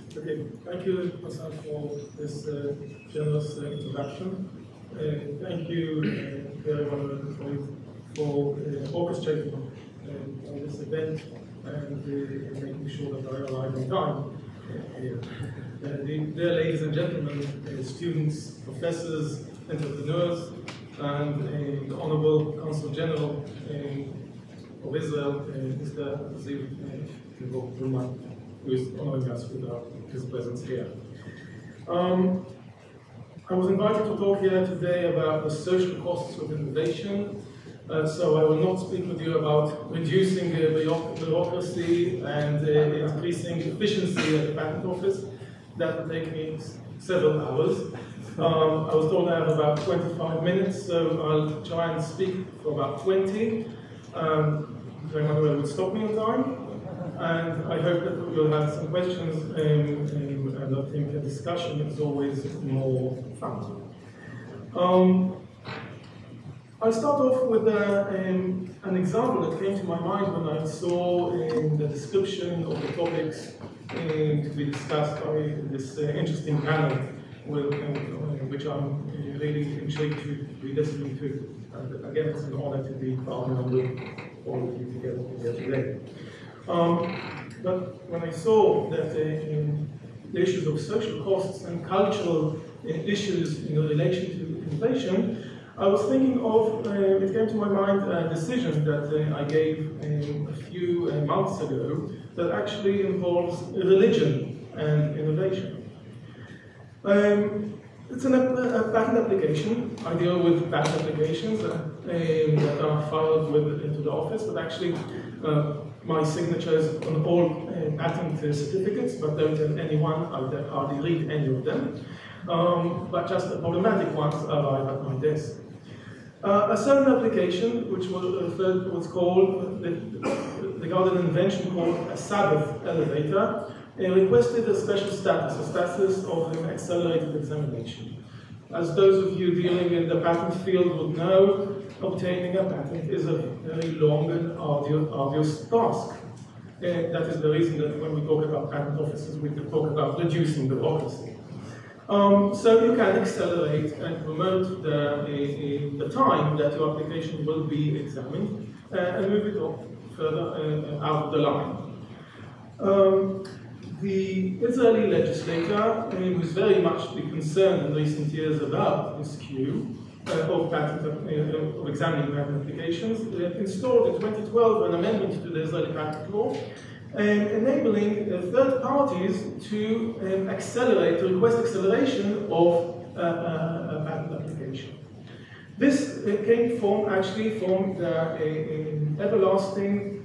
Okay, thank you, Hassan, for this generous introduction. Thank you to everyone for orchestrating this event and making sure that I arrive on time here. Dear ladies and gentlemen, students, professors, entrepreneurs, and the Honorable Consul General of Israel, Mr. Ziv Ruman, who is honoring us with his presence here. I was invited to talk here today about the social costs of innovation, so I will not speak with you about reducing bureaucracy and increasing efficiency at the Patent Office. That will take me several hours. I was told I have about 25 minutes, so I'll try and speak for about 20. Emmanuel will stop me on time. And I hope that we'll have some questions, and I think a discussion is always more fun. I'll start off with an example that came to my mind when I saw the description of the topics to be discussed by this interesting panel, which I'm really intrigued to be listening to. And again, it's an honor to be partnering with all of you together here today. But when I saw that the issues of social costs and cultural issues in relation to inflation, I was thinking of, it came to my mind a decision that I gave a few months ago that actually involves religion and innovation. It's a patent application. I deal with patent applications that are filed into the office, but actually my signature is on all patent certificates, but don't tell anyone, I hardly read any of them. But just the problematic ones arrive at my desk. A certain application, which was called, regarded an invention called a Sabbath elevator, requested a special status, a status of accelerated examination. As those of you dealing in the patent field would know, obtaining a patent is a very long and arduous task. That is the reason that when we talk about patent offices, we can talk about reducing bureaucracy. So you can accelerate and promote the time that your application will be examined and move it off further out of the line. The Israeli legislator, who is very much concerned in recent years about this queue of examining patent applications, installed in 2012 an amendment to the Israeli patent law, enabling third parties to request acceleration of a patent application. This came from the everlasting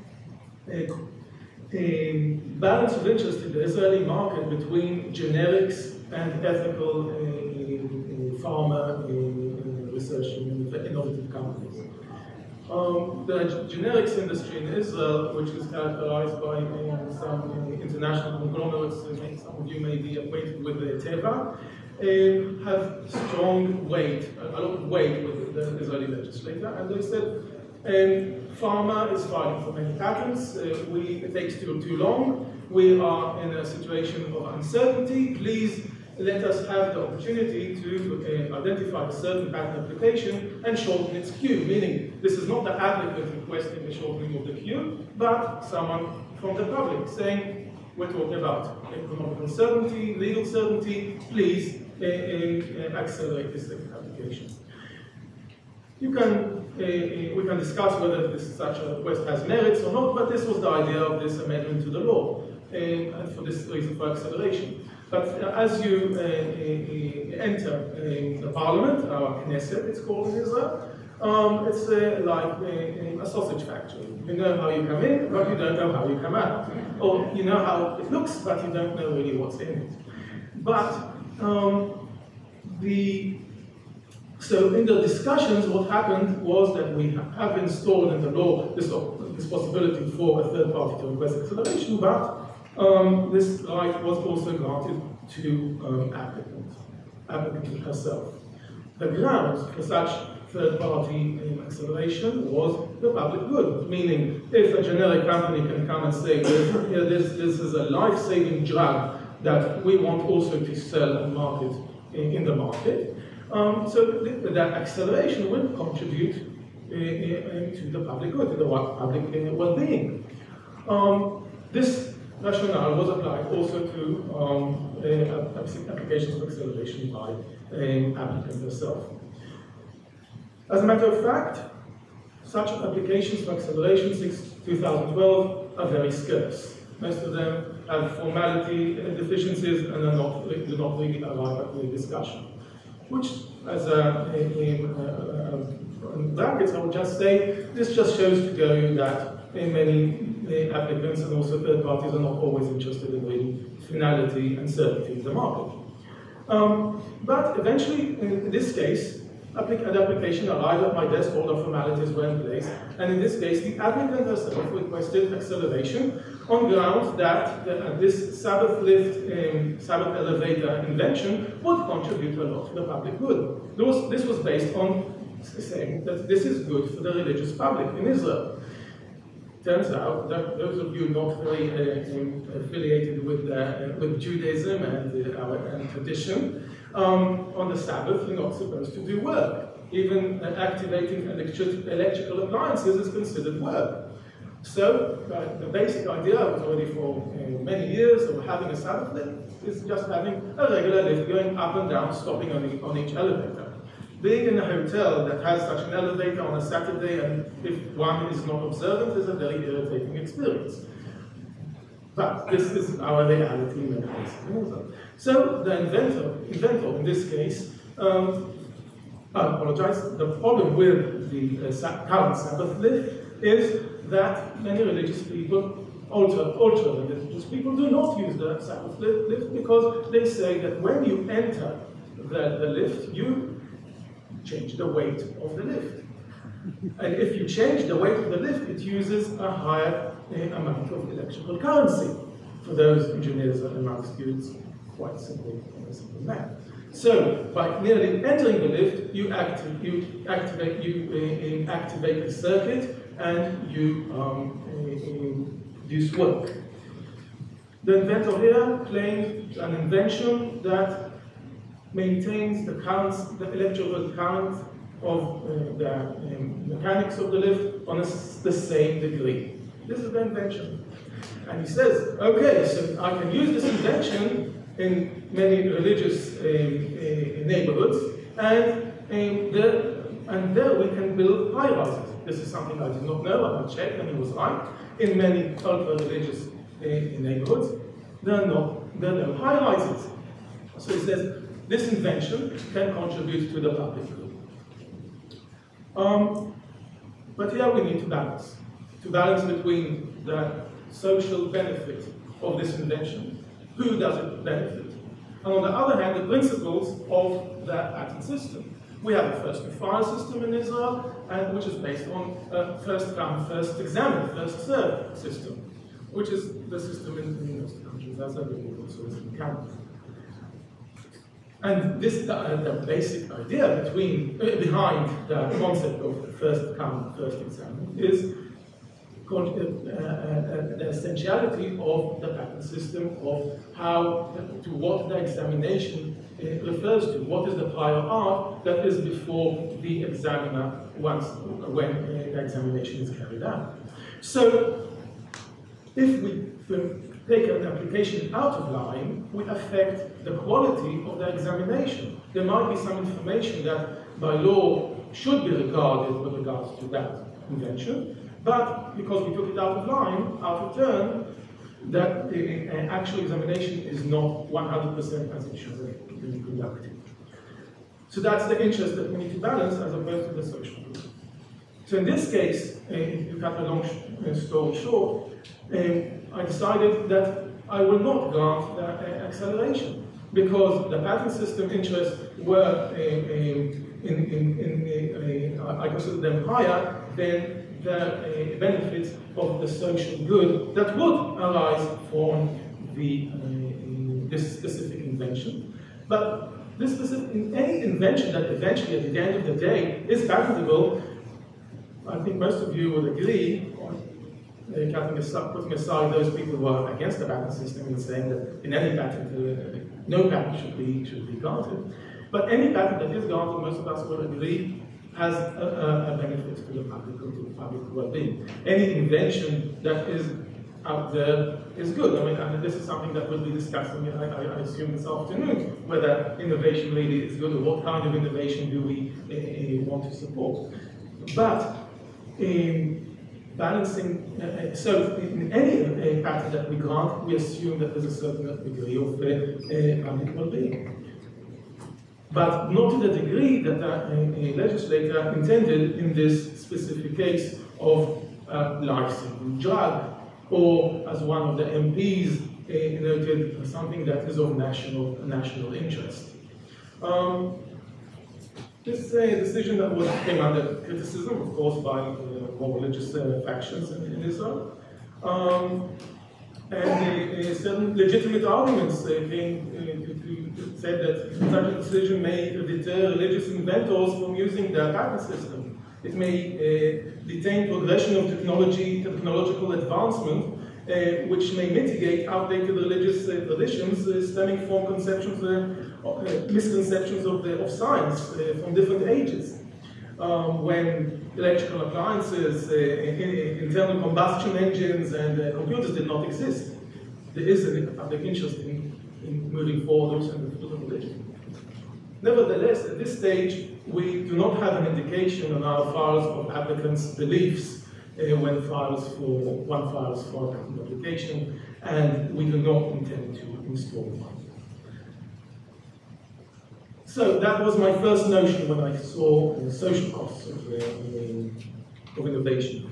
balance of interest in the Israeli market between generics and ethical pharma research and innovative companies. The generics industry in Israel, which is characterized by some international conglomerates, some of you may be acquainted with Teva, have strong weight, a lot of weight with the Israeli legislator, and they said, pharma is filing for many patents, it takes too long, we are in a situation of uncertainty, please let us have the opportunity to identify a certain patent application and shorten its queue, meaning this is not the applicant requesting the shortening of the queue, but someone from the public saying, we're talking about economic certainty, legal certainty, please accelerate this application. We can discuss whether such a request has merits or not, but this was the idea of this amendment to the law, and for this reason for acceleration. But as you enter the parliament, our Knesset it's called in Israel, it's like a sausage factory. You know how you come in, but you don't know how you come out. Or you know how it looks, but you don't know really what's in it. But so in the discussions, what happened was that we have installed in the law this possibility for a third party to request acceleration, but this right was also granted to applicant herself. The grounds for such third-party acceleration was the public good, meaning if a generic company can come and say, this is a life-saving drug that we want also to sell and market in the market. So that acceleration will contribute to the public good, to the public well-being. This rationale was applied also to applications of acceleration by applicant herself. As a matter of fact, such applications for acceleration since 2012 are very scarce. Most of them have formality deficiencies and do not really arrive at the discussion. Which, as brackets, I would just say, this just shows to go that many applicants and also third parties are not always interested in really finality and certainty in the market. But eventually, in this case, an application arrived at my desk, all the formalities were in place, and in this case, the applicant herself requested acceleration on grounds that this Sabbath lift, Sabbath elevator invention would contribute a lot to the public good. This was based on saying that this is good for the religious public in Israel. Turns out that those of you not very affiliated with Judaism and tradition, on the Sabbath you're not supposed to do work. Even activating electrical appliances is considered work. So the basic idea was already for many years of having a Sabbath lift is just having a regular lift going up and down, stopping on each elevator. Being in a hotel that has such an elevator on a Saturday, and if one is not observant, is a very irritating experience. But this is our reality in many cases. So the inventor in this case, I apologize, the problem with the current Sabbath lift is that many religious people, ultra religious people, do not use the Sabbath lift because they say that when you enter the lift, you change the weight of the lift. And if you change the weight of the lift, it uses a higher amount of electrical currency. For those engineers amongst you, it's quite simple math. So, by merely entering the lift, you activate the circuit and you produce work. The inventor here claimed an invention that maintains the electrical current of the mechanics of the lift on the same degree. This is the invention. And he says, okay, so I can use this invention in many religious neighborhoods, and there we can build high-rises. This is something I did not know, I checked, and he was right. In many ultra-religious neighborhoods, there are no high-rises. So he says, this invention can contribute to the public good. But here we need to balance between the social benefit of this invention, who does it benefit, and on the other hand, the principles of the patent system. We have a first and file system in Israel, which is based on a first come, first examined, first served system, which is the system in most countries, as I believe also is in Canada. And this, the basic idea behind the concept of first come, first examined is the essentiality of the patent system, of to what the examination refers to, what is the prior art that is before the examiner when the examination is carried out. So, if we take an application out of line, we affect the quality of the examination. There might be some information that by law should be regarded with regards to that invention, but because we took it out of line, out of turn, that the actual examination is not 100% as it should have been conducted. So that's the interest that we need to balance as opposed to the social good. So in this case, to cut a long story short, I decided that I will not grant the acceleration because the patent system interests were, I consider them higher than the benefits of the social good that would arise from this specific invention. But this any invention that eventually, at the end of the day, is patentable, I think most of you would agree, putting aside those people who are against the patent system and saying that in any patent, no patent should be granted. But any patent that is granted, most of us will agree, has a benefit to the public well-being. Any invention that is out there is good. I mean, this is something that we'll be discussing, I assume, this afternoon, whether innovation really is good or what kind of innovation do we want to support. But in balancing, so in any patent that we grant, we assume that there's a certain degree of public well-being. But not to the degree that a legislator intended in this specific case of life-saving drug, or as one of the MPs noted, something that is of national interest. This is a decision that came under criticism, of course, by more religious factions in Israel. And certain legitimate arguments said that such a decision may deter religious inventors from using their patent system. It may detain progression of technological advancement, which may mitigate outdated religious traditions stemming from misconceptions of science from different ages. When electrical appliances, internal combustion engines, and computers did not exist, there is a public interest in moving forward also in the field of religion. Nevertheless, at this stage, we do not have an indication on our files of applicants' beliefs when one files for a patent application, and we do not intend to install one. So that was my first notion when I saw the social costs of innovation.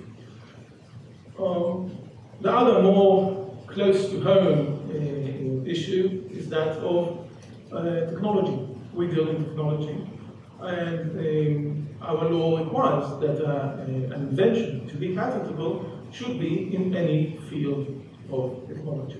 The other more close to home issue is that of technology. We deal in technology, and our law requires that an invention to be patentable should be in any field of technology.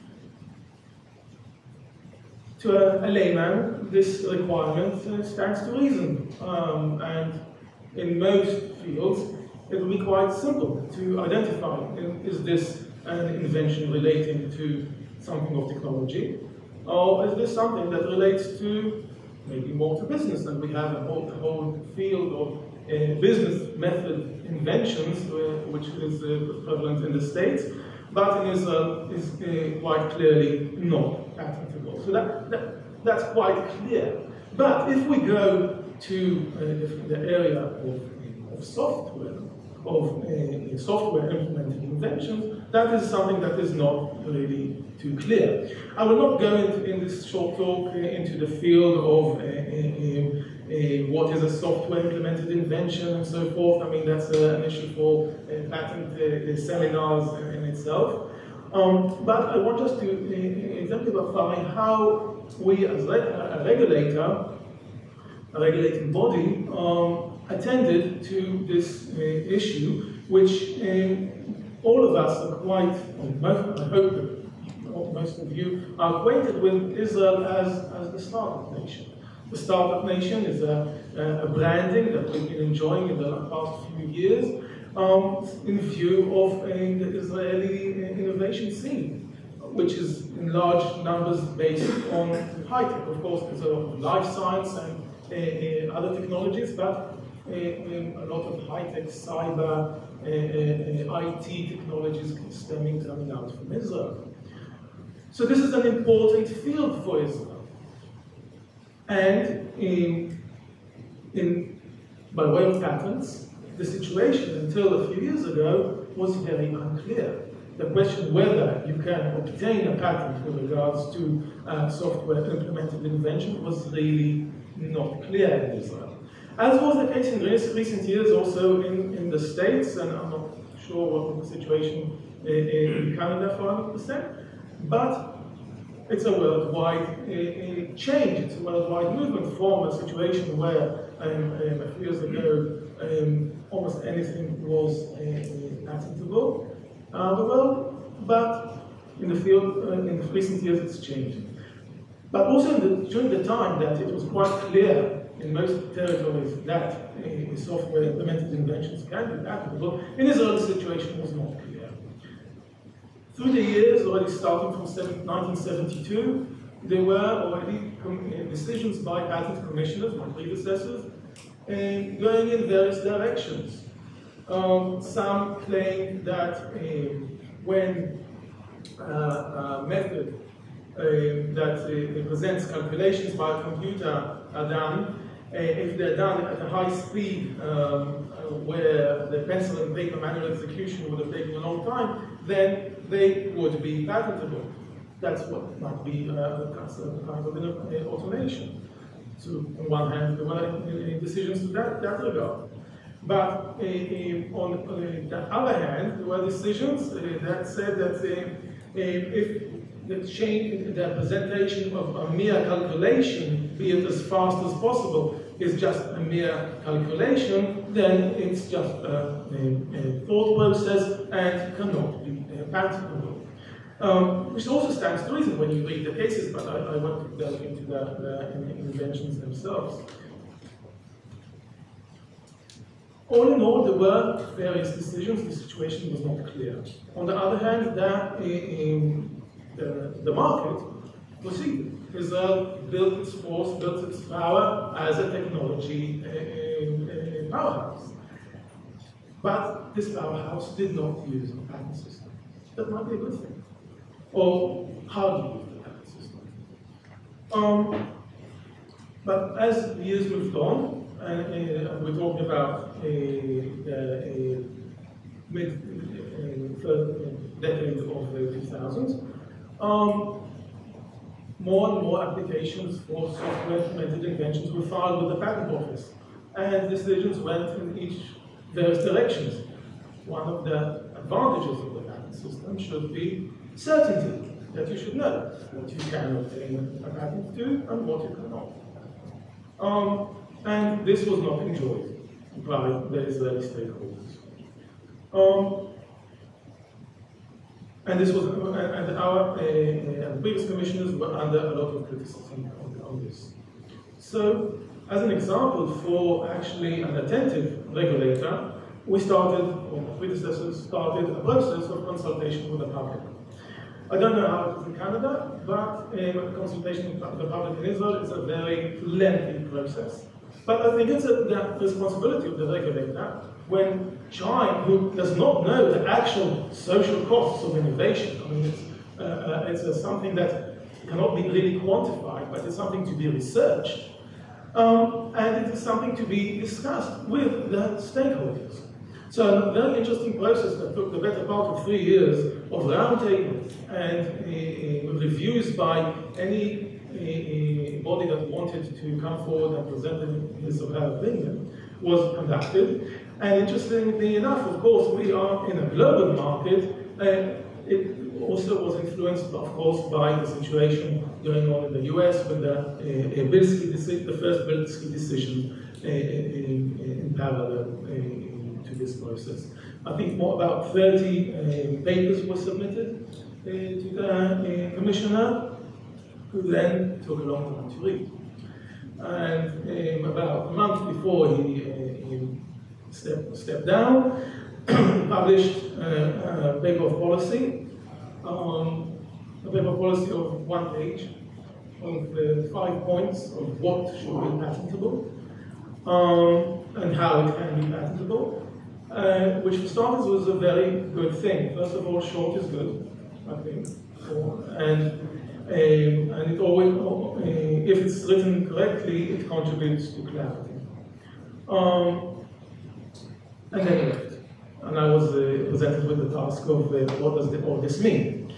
To a layman, this requirement stands to reason, and in most fields, it will be quite simple to identify, is this an invention relating to something of technology, or is this something that relates to maybe more to business, and we have a whole field of business method inventions, which is prevalent in the States, but in Israel is quite clearly not patentable. So that's quite clear. But if we go to the area of software, software implemented inventions, that is something that is not really too clear. I will not go in this short talk into the field of what is a software implemented invention and so forth. I mean, that's an issue for patent seminars in itself. But I want us to exemplify how we as a regulator, a regulating body, attended to this issue, which all of us are quite, I hope that most of you are acquainted with Israel as the startup nation. The startup nation is a branding that we've been enjoying in the past few years in view of the Israeli innovation scene, which is in large numbers based on high-tech. Of course, there's a lot of life science and other technologies, but a lot of high-tech cyber, IT technologies coming out from Israel. So this is an important field for Israel. And by way of patents, the situation until a few years ago was very unclear. The question whether you can obtain a patent with regards to software implemented invention was really not clear in Israel. As was the case in recent years also in the States, and I'm not sure what was the situation in Canada for 100%, but it's a worldwide change, it's a worldwide movement from a situation where a few years ago almost anything was patentable the world, but in the field, in recent years it's changing. But also during the time that it was quite clear in most territories that software implemented inventions can be patentable, in Israel the situation was not clear. through the years, already starting from 1972, there were already decisions by patent commissioners, my predecessors, going in various directions. Some claim that when a method that presents calculations by a computer are done, if they're done at a high speed where the pencil and paper manual execution would have taken a long time, then they would be patentable. That's what might be a kind of an automation. So on one hand, there were decisions to that regard. But on the other hand, there were decisions that said that if the presentation of a mere calculation, be it as fast as possible, is just a mere calculation, then it's just a thought process and cannot be patentable. Which also stands to reason when you read the cases, but I won't delve into the inventions themselves. All in all, there were various decisions. The situation was not clear. On the other hand, the market proceeded. Israel built its force, built its power as a technology powerhouse. But this powerhouse did not use a patent system. That might be a good thing. Or hardly use the patent system. But as the years moved on, and we're talking about the mid-decade of the 2000s, more and more applications for software-implemented inventions were filed with the patent office, and decisions went in each various directions. One of the advantages of the patent system should be certainty, that you should know what you can obtain a patent to and what you cannot. And this was not enjoyed by the Israeli stakeholders. And this was, and our previous commissioners were under a lot of criticism on this. So, as an example for actually an attentive regulator, we started, or my predecessors started, a process of consultation with the public. I don't know how it is in Canada, but consultation with the public in Israel is a very lengthy process. But I think it's the responsibility of the regulator when trying, who does not know the actual social costs of innovation. I mean, it's something that cannot be really quantified, but it's something to be researched. And it is something to be discussed with the stakeholders. So a very interesting process that took the better part of 3 years of roundtables and reviews by any body that wanted to come forward and present his or her opinion was conducted. And interestingly enough, of course, we are in a global market, and it also was influenced, of course, by the situation going on in the US with the first Bilski decision in parallel to this process. I think more about 30 papers were submitted to the commissioner, who then took a long time to read. And about a month before he stepped down, he published a paper of policy, of 1 page, of 5 points of what should be patentable, and how it can be patentable, which for starters was a very good thing. First of all, short is good, I think, and it always, if it's written correctly, it contributes to clarity. And then he left. And I was presented with the task of what does all this mean?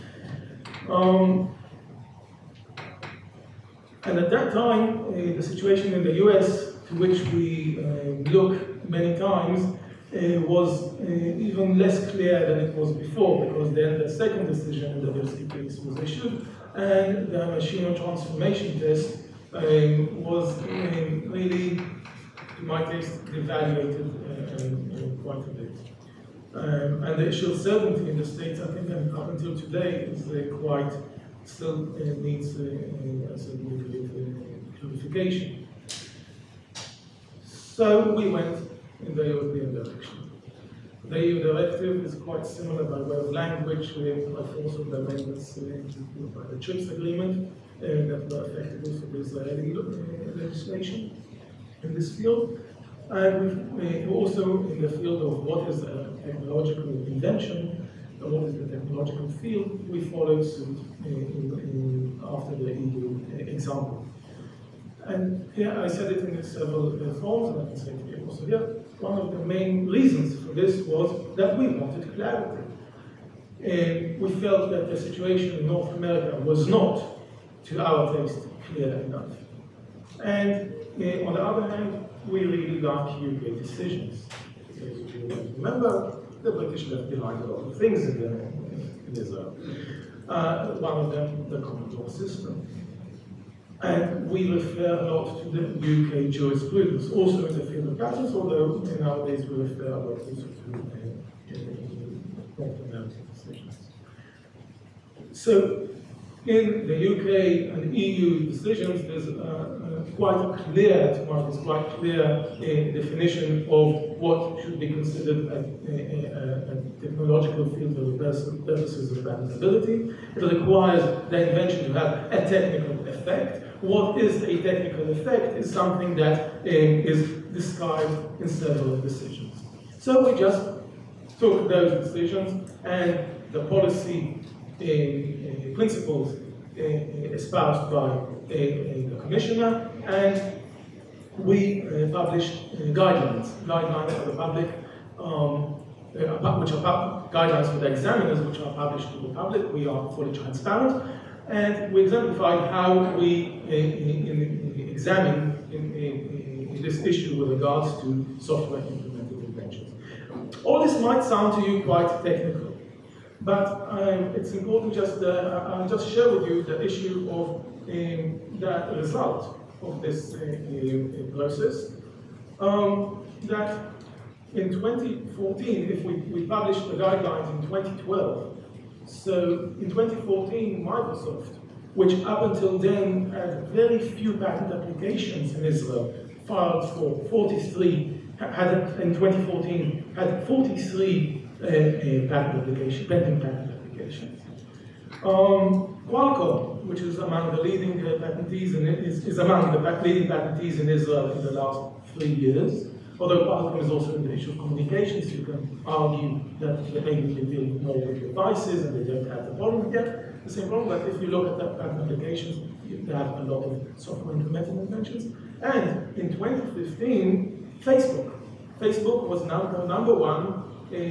And at that time, the situation in the US, to which we look many times, was even less clear than it was before, because then the second decision in the Bilski case was issued, and the machine transformation test was really, to my taste, evaluated quite a bit. And the issue of certainty in the States, I think, up until today, is quite, still needs a certain clarification. So we went in the European direction. The EU directive is quite similar by way of language, by force of the amendments by the TRIPS agreement that were affected also with Israeli legislation in this field. And we also in the field of what is a technological invention, and what is the technological field, we followed suit after the EU example. And here I said it in several forms, and I can say it here also here. One of the main reasons for this was that we wanted clarity. We felt that the situation in North America was not, to our taste, clear enough. And on the other hand, we really like UK decisions. Because if you remember, the British left behind a lot of things in Israel. One of them, the common law system. And we refer a lot to the UK jurisprudence, also in the field of patents, although nowadays we refer a lot also to North American decisions. So, in the UK and EU decisions, there's quite a clear definition of what should be considered a technological field for the purposes of patentability. It requires the invention to have a technical effect. What is a technical effect is something that is described in several decisions. So we just took those decisions and the policy principles espoused by the commissioner, and we published guidelines for the public, which are guidelines for the examiners, which are published to the public. We are fully transparent, and we exemplified how we examine this issue with regards to software implemented inventions. All this might sound to you quite technical. But it's important I'll just share with you the issue of the result of this process. That in 2014, if we published the guidelines in 2012, so in 2014, Microsoft, which up until then had very few patent applications in Israel, filed for 43, in 2014, had 43 pending patent applications. Qualcomm, which is among the leading patentees and is among the leading patentees in Israel in the last 3 years. Although Qualcomm is also in the issue of communications, you can argue that they're able to deal more with devices and they don't have the problem yet. The same problem, but if you look at the patent applications, they have a lot of software implemented inventions. And in 2015, Facebook was now number one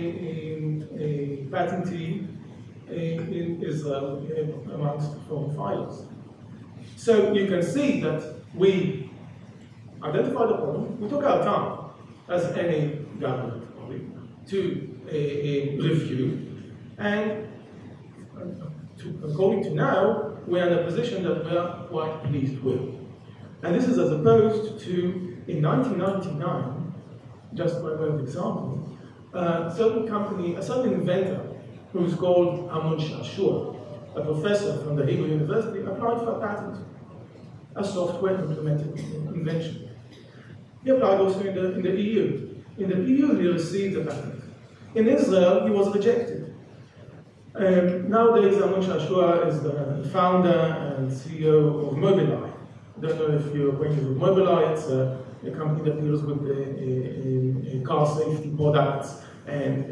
a patentee in Israel amongst foreign filers. So you can see that we identified the problem, we took our time, as any government body, to review, and according to now, we are in a position that we are quite pleased with. And this is as opposed to, in 1999, just by way of example, a certain inventor who's called Amnon Shashua, a professor from the Hebrew University, applied for a patent, a software implemented invention. He applied also in the EU. In the EU, he received a patent. In Israel, he was rejected. Nowadays, Amnon Shashua is the founder and CEO of Mobileye. I don't know if you're acquainted with Mobileye. It's a company that deals with car safety products and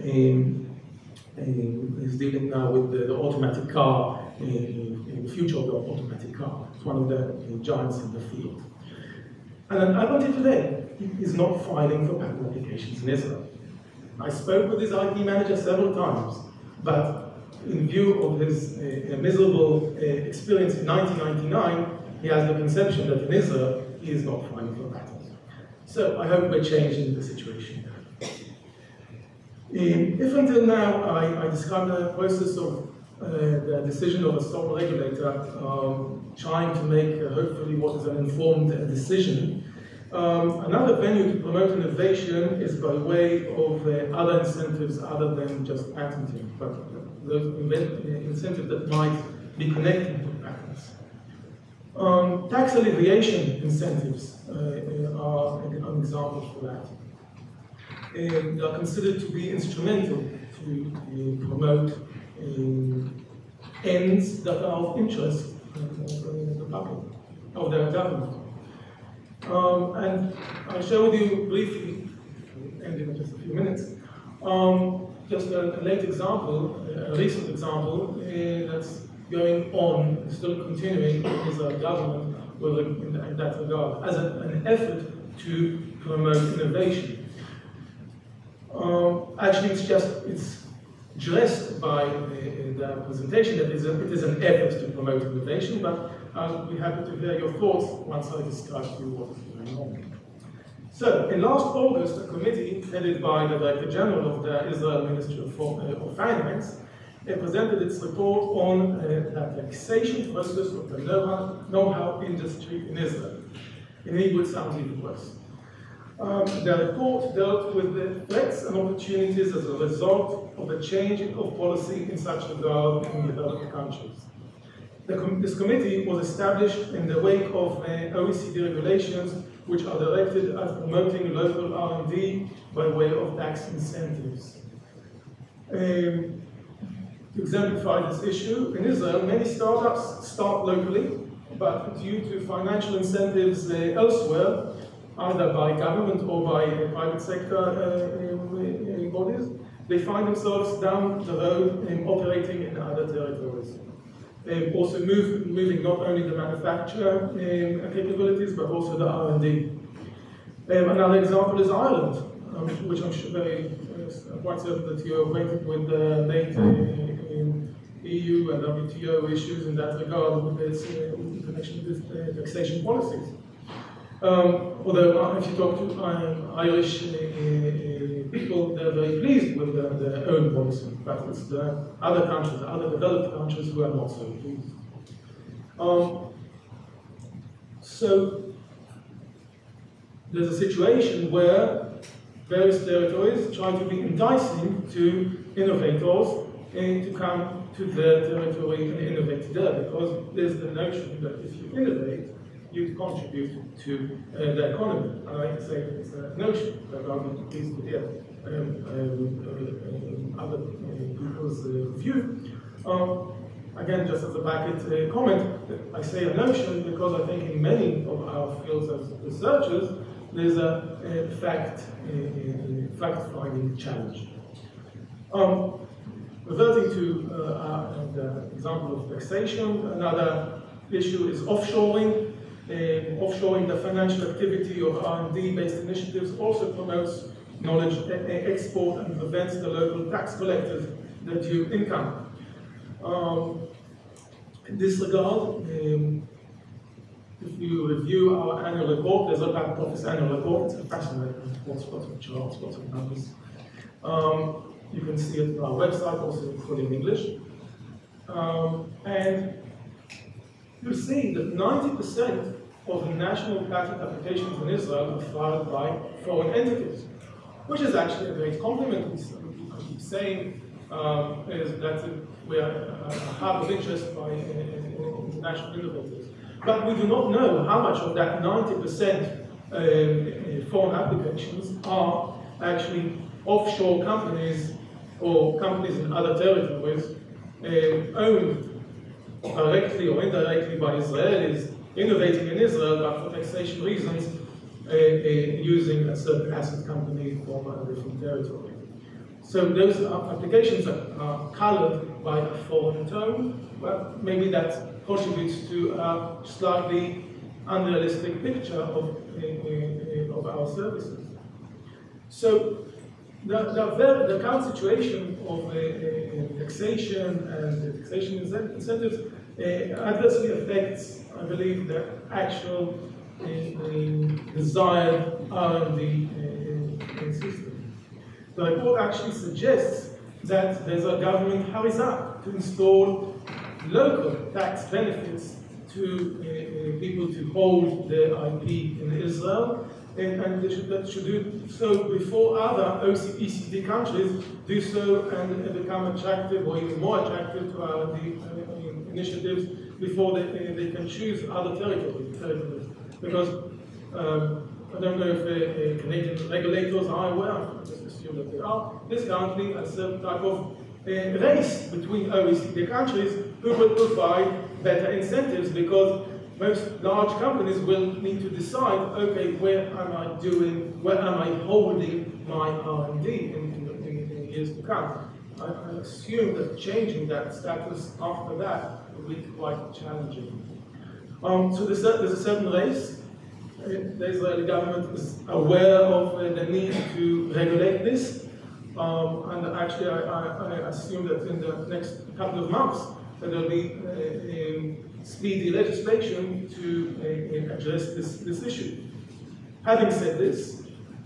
is dealing now with the automatic car, in the future of the automatic car. It's one of the giants in the field. And up until today, he is not filing for patent applications in Israel. I spoke with his IP manager several times, but in view of his miserable experience in 1999, he has the conception that in Israel, he is not filing for patents. So I hope we're changing the situation now. If until now I described the process of the decision of a software regulator trying to make hopefully what is an informed decision, another venue to promote innovation is by way of other incentives other than just patenting, but those incentives that might be connected to patents. Tax alleviation incentives are an example for that. they are considered to be instrumental to promote ends that are of interest in the public, of their government. And I'll share with you briefly, ending in just a few minutes, just a late example, a recent example that's going on, still continuing in Israel government in that regard, as an effort to promote innovation. Actually, it's dressed by the presentation that it is an effort to promote innovation, but I'll be happy to hear your thoughts once I describe to you what is going on. So, in last August, a committee headed by the Director General of the Israel Ministry of Finance presented its report on the taxation process of the know-how industry in Israel. In Hebrew, it sounds even worse. The report dealt with the threats and opportunities as a result of the change of policy in such regard in developed countries. This committee was established in the wake of OECD regulations which are directed at promoting local R&D by way of tax incentives. To exemplify this issue, in Israel, many startups start locally, but due to financial incentives elsewhere, either by government or by private sector bodies, they find themselves down the road operating in other territories. Also moving not only the manufacture capabilities, but also the R&D. Another example is Ireland, which I'm quite certain that you're acquainted with the late EU and WTO issues in that regard with its connection with taxation policies. Although if you talk to Irish people, they're very pleased with their own policy, but it's the other countries, the other developed countries who are not so pleased. So there's a situation where various territories try to be enticing to innovators to come to their territory and innovate there, because there's the notion that if you innovate, you contribute to the economy. And I like to say it's a notion that I'll be pleased to hear other people's view. Again, just as a bracket comment, I say a notion because I think in many of our fields as researchers, there's a fact-finding challenge. Reverting to the example of taxation, another issue is offshoring. Offshoring the financial activity of R&D-based initiatives also promotes knowledge export and prevents the local tax collectors the due income. In this regard, if you review our annual report, there's a back office annual report, it's a fascinating report, lots of charts, lots of numbers. You can see it on our website, also fully in English. And you'll see that 90% of the national patent applications in Israel are filed by foreign entities, which is actually a great compliment. I keep saying is that we are a hub of interest by international innovators. But we do not know how much of that 90% foreign applications are actually offshore companies or companies in other territories owned directly or indirectly by Israelis, innovating in Israel, but for taxation reasons, using a certain asset company from a different territory. So those applications are colored by a foreign tone, but maybe that contributes to a slightly unrealistic picture of our services. So the current situation of taxation and taxation incentives adversely affects, I believe, the actual desired R&D system. The report actually suggests that there's a government harizah to install local tax benefits to people to hold their IP in Israel, and they should do so before other OECD countries do so and become attractive or even more attractive to R&D initiatives before they can choose other territories. Because I don't know if Canadian regulators are aware, I just assume that they are. There's currently a certain type of race between OECD countries who will provide better incentives, because most large companies will need to decide, okay, where am I holding my R&D in years to come? I assume that changing that status after that will be quite challenging. So there's a certain race. The Israeli government is aware of the need to regulate this. And actually, I assume that in the next couple of months, there will be speedy legislation to address this issue. Having said this,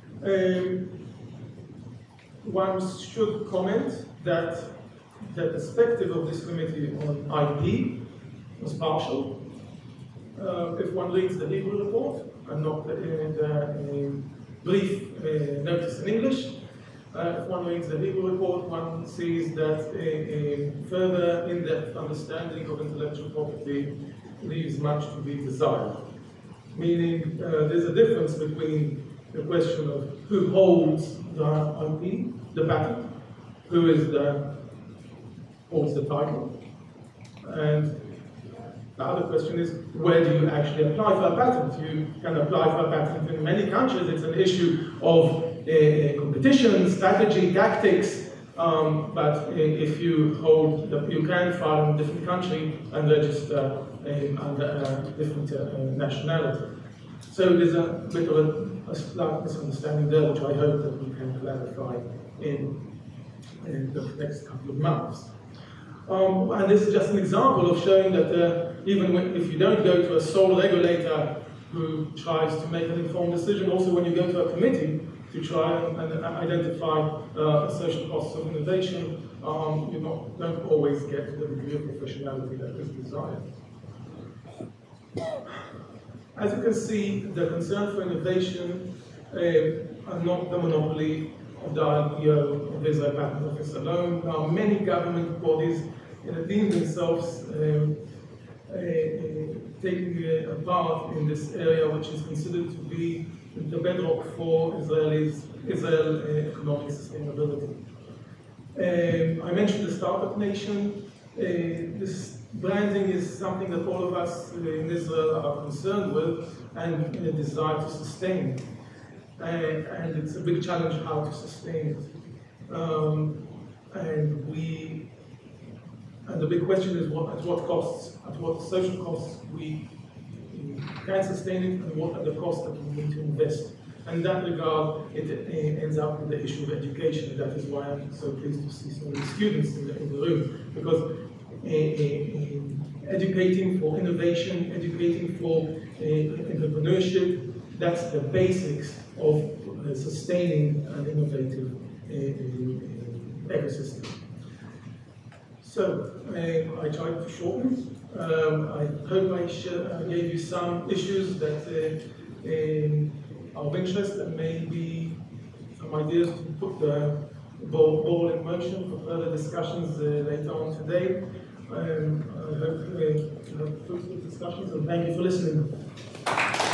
one should comment that the perspective of this committee on IP was partial. If one reads the Hebrew report and not the brief notice in English, if one reads the Hebrew report, one sees that a further in-depth understanding of intellectual property leaves much to be desired. Meaning, there's a difference between the question of who holds the IP, the patent, who holds the title, and the other question is, where do you actually apply for a patent? You can apply for a patent in many countries. It's an issue of competition, strategy, tactics, but if you you can file in a different country and register under a different nationality. So there's a bit of a slight misunderstanding there, which I hope that we can clarify in the next couple of months. And this is just an example of showing that even if you don't go to a sole regulator who tries to make an informed decision, also when you go to a committee to try and identify social costs of innovation, you don't always get the degree of professionality that is desired. As you can see, the concern for innovation are not the monopoly of the IPO of the Israel Patent Office alone. There are many government bodies that deem themselves taking a part in this area, which is considered to be the bedrock for Israel's economic sustainability. I mentioned the startup nation. This branding is something that all of us in Israel are concerned with and desire to sustain. And it's a big challenge how to sustain it. And the big question is at what costs, at what social costs we can sustain it, and what are the costs that we need to invest. And in that regard, it ends up with the issue of education, and that is why I'm so pleased to see so many students in the room, because educating for innovation, educating for entrepreneurship, that's the basics of sustaining an innovative ecosystem. So, I tried to shorten. I hope I gave you some issues that are of interest, and maybe some ideas to put the ball in motion for further discussions later on today. I hope you have fruitful discussions, and thank you for listening.